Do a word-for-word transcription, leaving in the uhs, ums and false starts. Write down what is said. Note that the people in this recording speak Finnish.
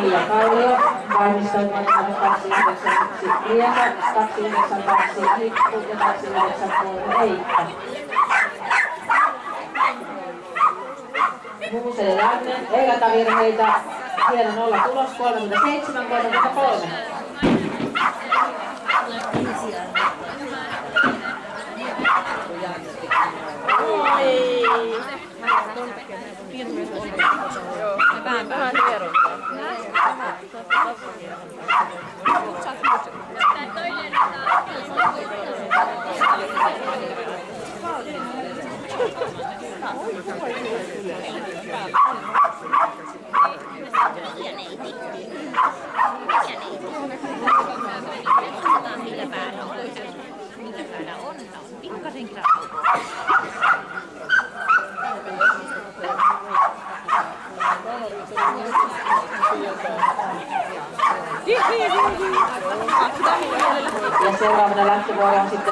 Mia Kallio, valmistautuvat kaksituhattakayhdeksän Liesa, kaksituhattakayhdeksän Hippu ja kaksituhattakayhdeksän Eikka. Muuseen Janne, ei laita virheitä, hieno nolla tulos, kolmekymmentäseitsemän kolmekymmentäkolme. Oi! Vähän vähän hieruntaa. Millä päällä on? Millä päällä on? Pikkasen krapautua. Ja seuraavana lähtövuoro on sitten